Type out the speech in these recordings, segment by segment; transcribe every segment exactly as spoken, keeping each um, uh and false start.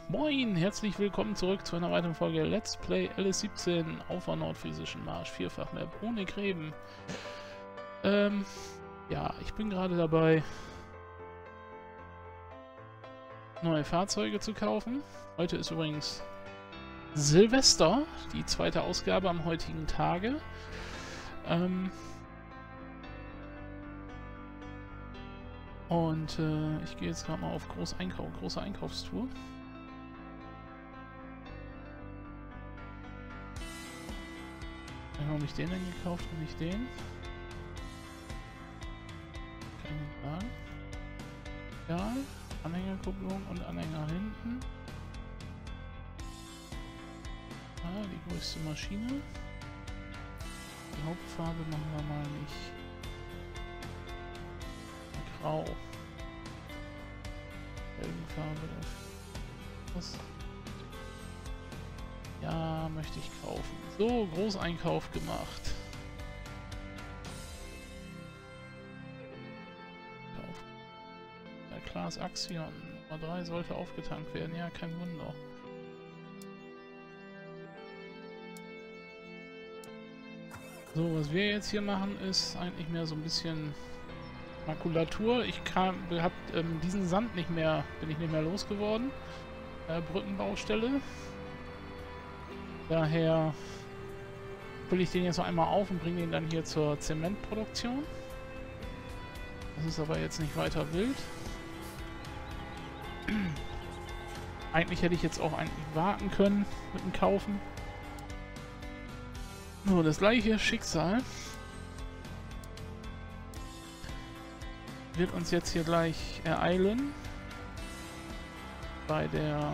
Moin, herzlich willkommen zurück zu einer weiteren Folge Let's Play L S siebzehn auf der nordfriesischen Marsch, Vierfach-Map ohne Gräben. Ähm, ja, ich bin gerade dabei, neue Fahrzeuge zu kaufen. Heute ist übrigens Silvester, die zweite Ausgabe am heutigen Tage. Ähm, und äh, ich gehe jetzt gerade mal auf Großeinkauf, große Einkaufstour. Warum habe ich den denn gekauft und nicht den? Kann ich nicht sagen. Egal. Anhängerkupplung und Anhänger hinten. Ah, die größte Maschine. Die Hauptfarbe machen wir mal nicht grau. Felgenfarbe. Was? Ja, möchte ich kaufen. So, Großeinkauf gemacht. Kauf. Der Claas Axion Nummer drei sollte aufgetankt werden. Ja, kein Wunder. So, was wir jetzt hier machen, ist eigentlich mehr so ein bisschen Makulatur. Ich kam, hab ähm, diesen Sand nicht mehr, bin ich nicht mehr losgeworden. Äh, Brückenbaustelle. Daher fülle ich den jetzt noch einmal auf und bringe den dann hier zur Zementproduktion. Das ist aber jetzt nicht weiter wild. Eigentlich hätte ich jetzt auch eigentlich warten können mit dem Kaufen. Nur das gleiche Schicksal wird uns jetzt hier gleich ereilen bei der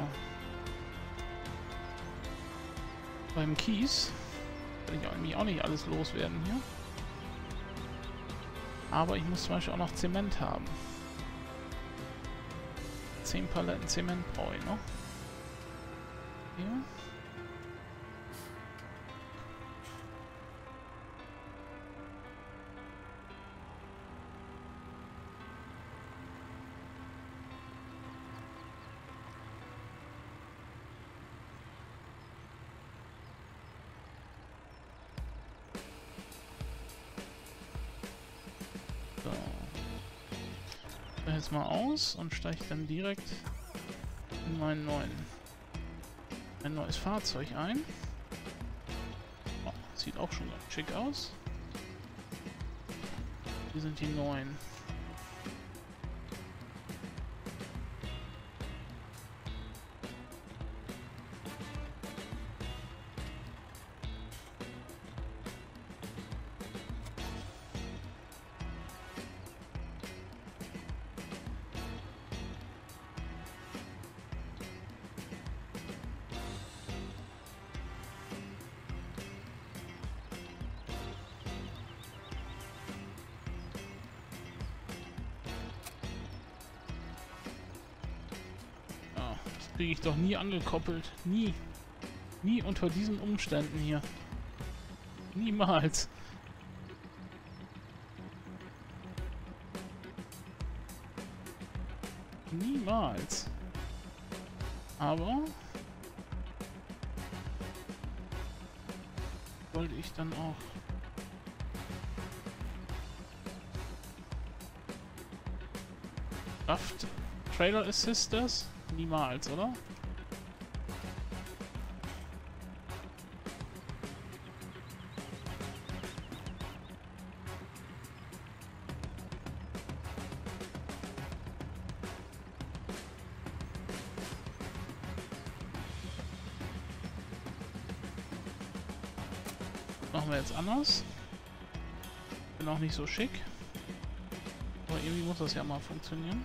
beim Kies. Will ich eigentlich auch nicht alles loswerden hier. Aber ich muss zum Beispiel auch noch Zement haben. zehn Paletten Zement brauche ich noch. Hier. Jetzt mal aus und steige dann direkt in meinen neuen ein neues Fahrzeug ein. Oh, sieht auch schon ganz schick aus. Hier sind die neuen. Kriege ich doch nie angekoppelt. Nie. Nie unter diesen Umständen hier. Niemals. Niemals. Aber wollte ich dann auch Kraft Trailer Assisters? Niemals, oder? Machen wir jetzt anders. Bin auch nicht so schick. Aber irgendwie muss das ja mal funktionieren.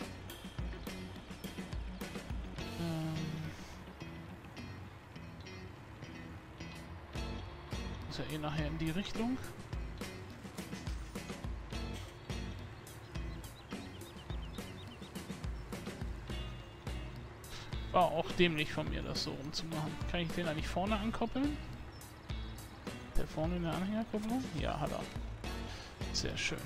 Ja eh nachher in die Richtung. War auch dämlich von mir, das so rumzumachen. Kann ich den eigentlich vorne ankoppeln? Der vorne eine Anhängerkupplung? Ja, hat er. Sehr schön.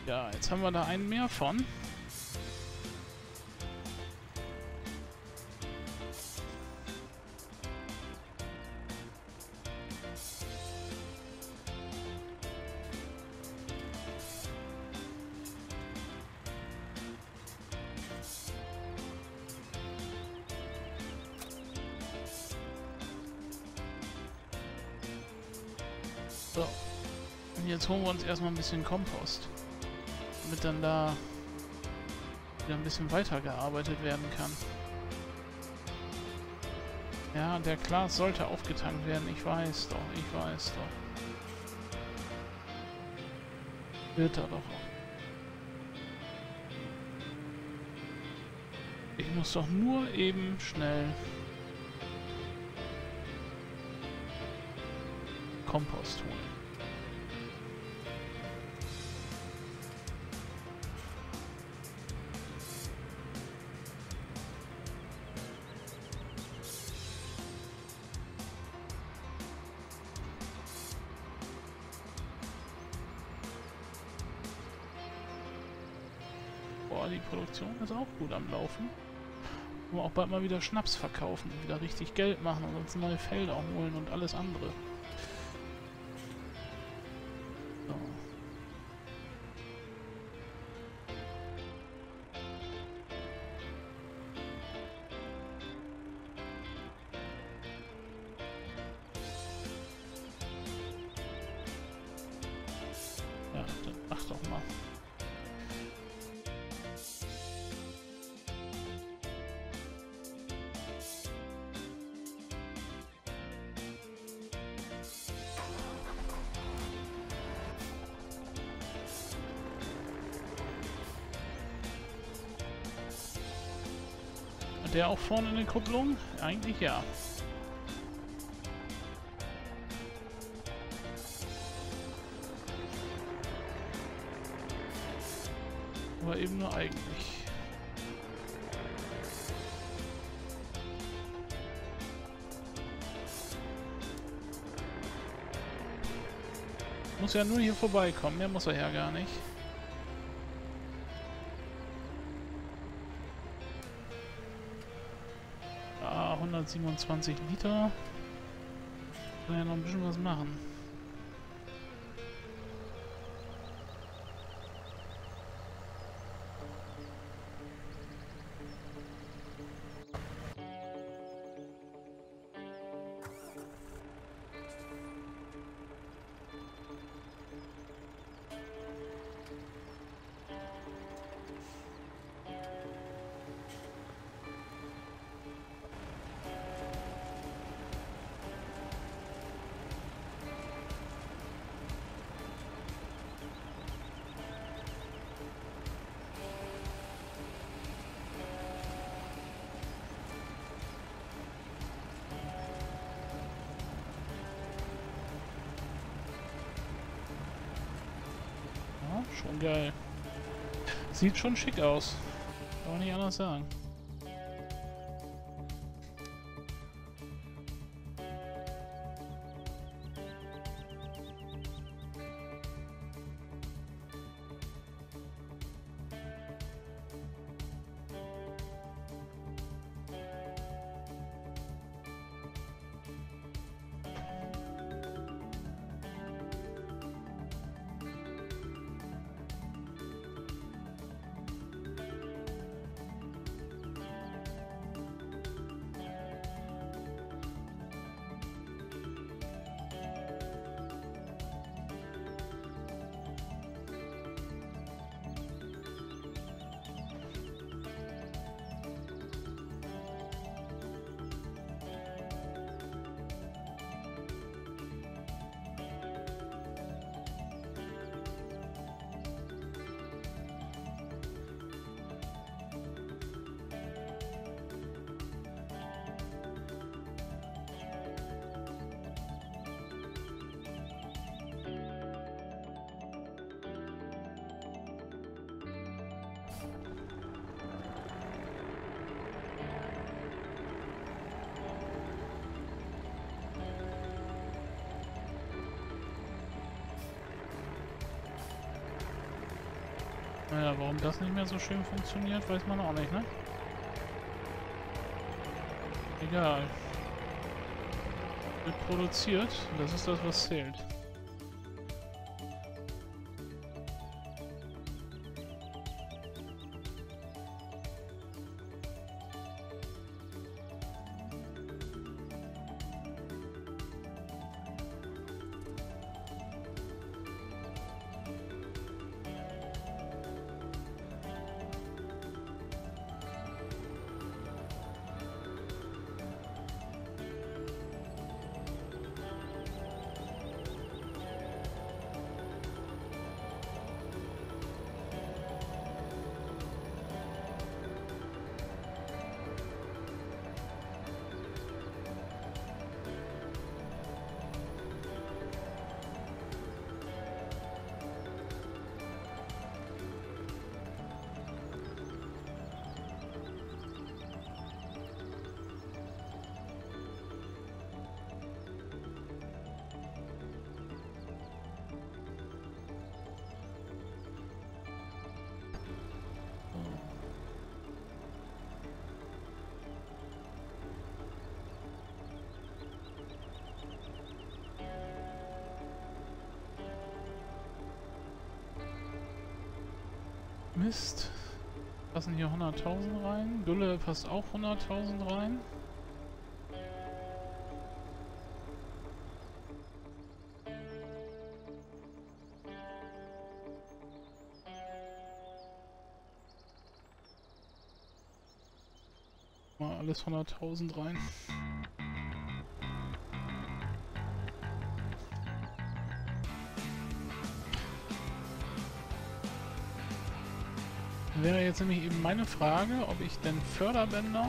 Ja, jetzt haben wir da einen mehr von. So. Und jetzt holen wir uns erstmal ein bisschen Kompost. Damit dann da wieder ein bisschen weitergearbeitet werden kann. Ja, der Glas sollte aufgetankt werden. Ich weiß doch, ich weiß doch. Wird er doch auch. Ich muss doch nur eben schnell Kompost holen. Boah, die Produktion ist auch gut am Laufen. Wollen wir auch bald mal wieder Schnaps verkaufen und wieder richtig Geld machen und uns neue Felder holen und alles andere. So. Ja, dann mach doch mal. Der auch vorne in der Kupplung? Eigentlich ja. Aber eben nur eigentlich. Muss ja nur hier vorbeikommen, mehr muss er ja gar nicht. hundertsiebenundzwanzig Liter. Kann ja noch ein bisschen was machen. Schon geil. Sieht schon schick aus. Kann man nicht anders sagen. Naja, warum das nicht mehr so schön funktioniert, weiß man auch nicht, ne? Egal. Wird produziert, das ist das, was zählt. Mist. Passen hier hunderttausend rein. Gülle passt auch hunderttausend rein. Mal alles hunderttausend rein. Wäre jetzt nämlich eben meine Frage, ob ich denn Förderbänder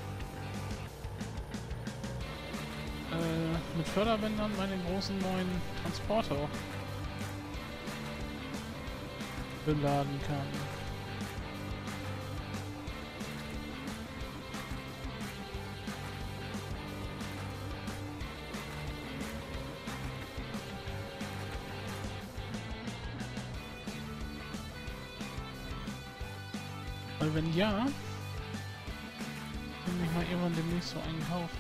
äh, mit Förderbändern meine großen neuen Transporter beladen kann. Weil wenn ja, nehme ich mal irgendwann demnächst so einen kaufen.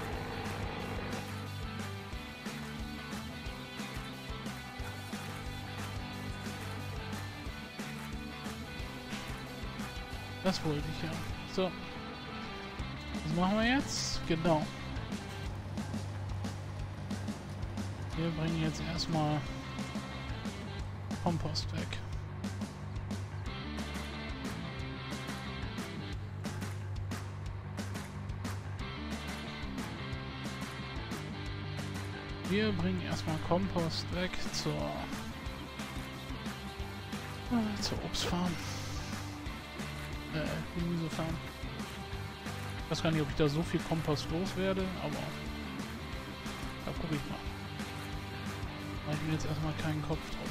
Das wollte ich ja. So. Was machen wir jetzt? Genau. Wir bringen jetzt erstmal Kompost weg. Wir bringen erstmal Kompost weg zur, äh, zur Obstfarm. Äh, Gemüsefarm. Ich weiß gar nicht, ob ich da so viel Kompost loswerde, aber da gucke ich mal. Da habe ich mir jetzt erstmal keinen Kopf drauf.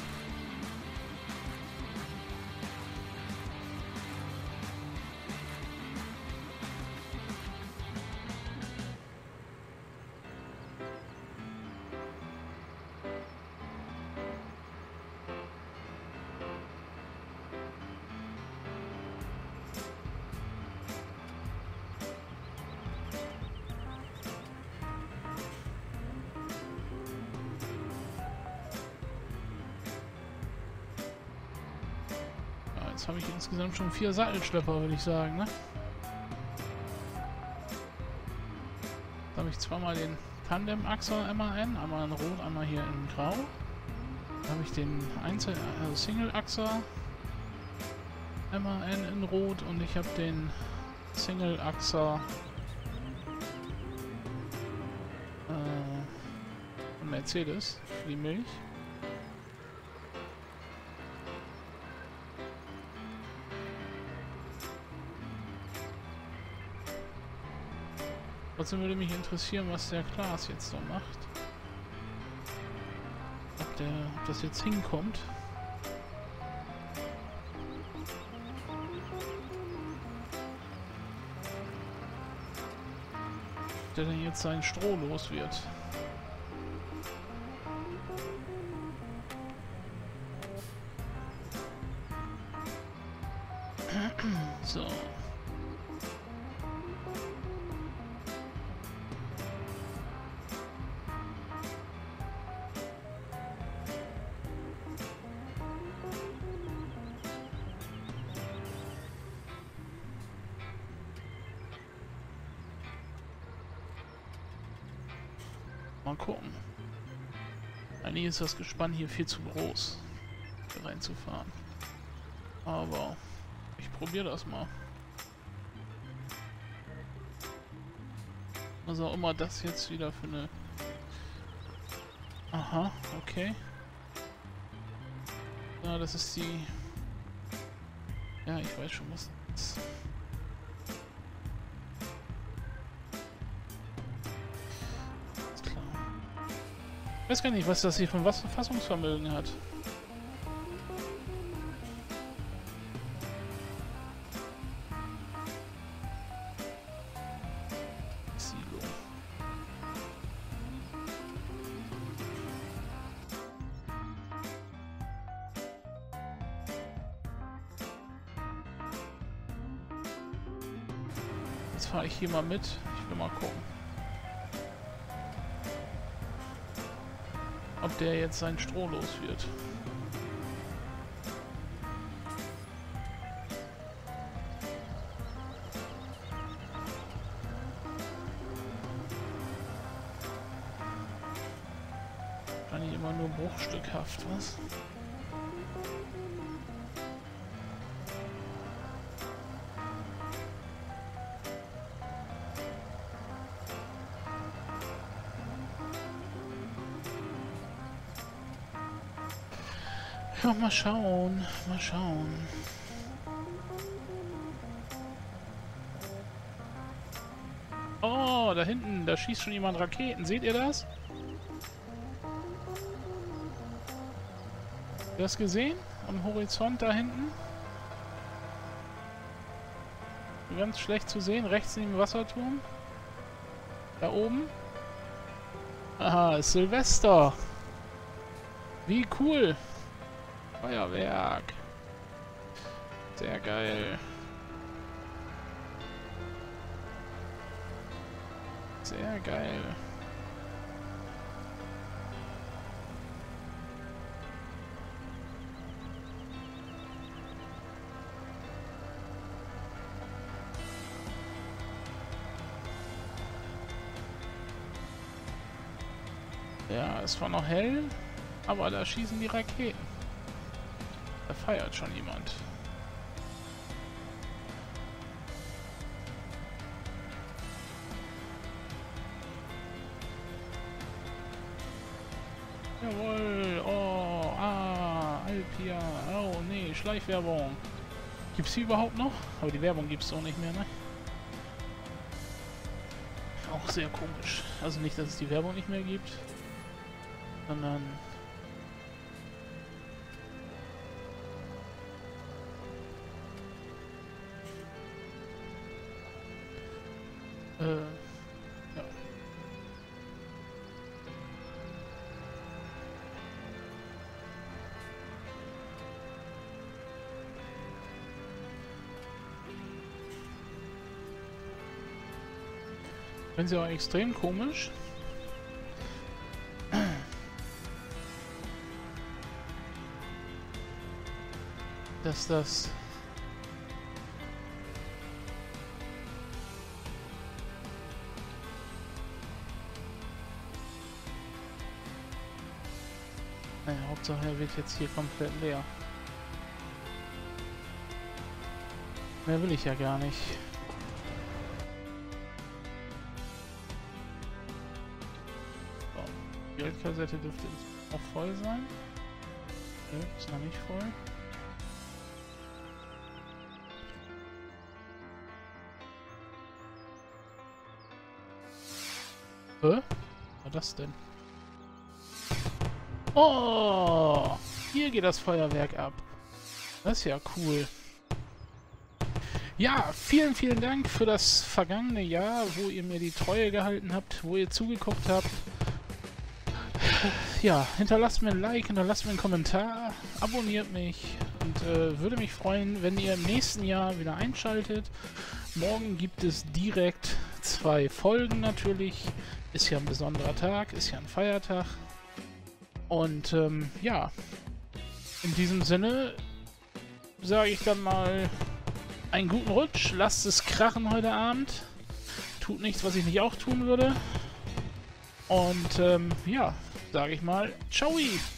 Jetzt habe ich insgesamt schon vier Sattelschlepper, würde ich sagen, ne? Jetzt habe ich zweimal den Tandem-Achser M A N, einmal in Rot, einmal hier in Grau. Dann habe ich den Einzel äh, Single-Achser M A N in Rot und ich habe den Single-Achser äh, von Mercedes für die Milch. Trotzdem würde mich interessieren, was der Klaas jetzt so macht. Ob, der, ob das jetzt hinkommt. Ob der denn jetzt sein Stroh los wird. So. Mal gucken. Eigentlich ist das Gespann hier viel zu groß, hier reinzufahren. Aber ich probiere das mal. Was auch immer das jetzt wieder für eine... Aha, okay. Ja, das ist die... Ja, ich weiß schon, was das ist. Ist klar. Ich weiß gar nicht, was das hier für ein Fassungsvermögen hat. Jetzt fahre ich hier mal mit. Ich will mal gucken, ob der jetzt sein Stroh los wird. Wahrscheinlich immer nur bruchstückhaft, was? Ja, mal schauen, mal schauen. Oh, da hinten, da schießt schon jemand Raketen. Seht ihr das? Habt ihr das gesehen? Am Horizont da hinten? Ganz schlecht zu sehen, rechts neben dem Wasserturm. Da oben. Aha, ist Silvester. Wie cool. Feuerwerk. Sehr geil. Sehr geil. Ja, es war noch hell, aber da schießen die Raketen. Da feiert schon jemand. Jawohl! Oh, ah, Alpia. Oh, nee, Schleichwerbung. Gibt's die überhaupt noch? Aber die Werbung gibt's auch nicht mehr, ne? Auch sehr komisch. Also nicht, dass es die Werbung nicht mehr gibt, sondern... Äh, ja. Wenn sie auch extrem komisch. Dass das naja, Hauptsache er wird jetzt hier komplett leer. Mehr will ich ja gar nicht. So, die Geldkassette dürfte jetzt auch voll sein. Ne, ist noch nicht voll. Hä? Was war das denn? Oh! Hier geht das Feuerwerk ab. Das ist ja cool. Ja, vielen, vielen Dank für das vergangene Jahr, wo ihr mir die Treue gehalten habt, wo ihr zugeguckt habt. Ja, hinterlasst mir ein Like, hinterlasst mir einen Kommentar, abonniert mich und äh, würde mich freuen, wenn ihr im nächsten Jahr wieder einschaltet. Morgen gibt es direkt zwei Folgen natürlich. Ist ja ein besonderer Tag, ist ja ein Feiertag. Und ähm, ja, in diesem Sinne sage ich dann mal einen guten Rutsch. Lasst es krachen heute Abend. Tut nichts, was ich nicht auch tun würde. Und ähm, ja, sage ich mal, ciao!